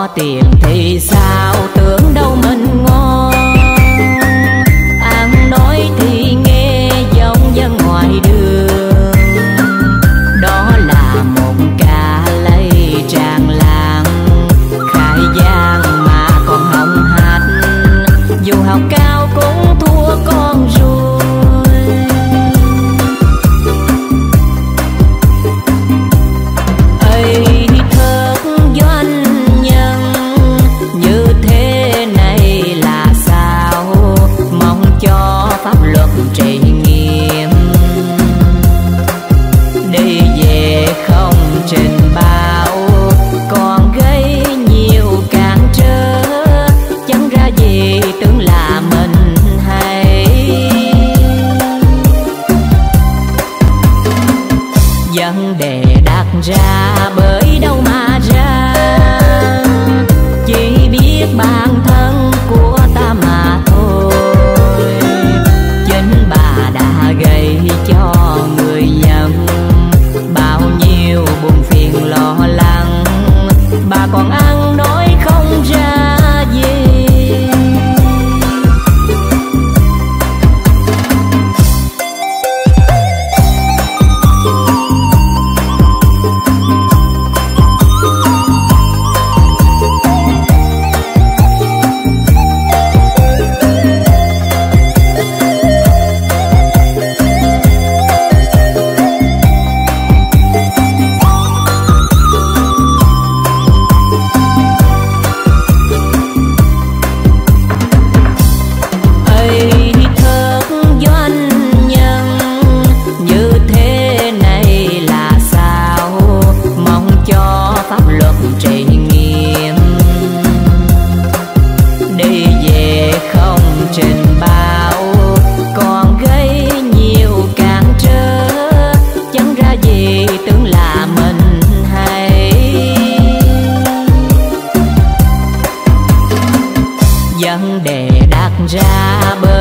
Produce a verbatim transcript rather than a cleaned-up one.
có tiền thì sao, tưởng đâu mình ngon. Ăn nói thì nghe giống dân ngoài đường, đó là một ca lấy tràng làng. Khai giang mà còn hồng hạch, dù học cao cũng thua con ruồi. Ấy thớt doanh nhân như thế này là sao, mong cho pháp luật trị nghiêm. Đi về không trình báo, còn gây nhiều cản trở, chẳng ra gì tưởng là mình hay. Vấn đề đặt ra bởi đâu mà ra, chỉ biết bản thân của ta mà thôi. Chính bà đã gây cho người dân bao nhiêu buồn phiền lo lắng, bà còn ăn nói không ra gì. Vấn đề đặt ra bởi